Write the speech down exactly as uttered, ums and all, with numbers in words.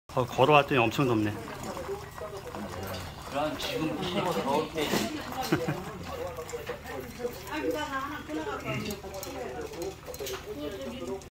어, 걸어왔더니 엄청 덥네. 그럼 지금 최고 더울 때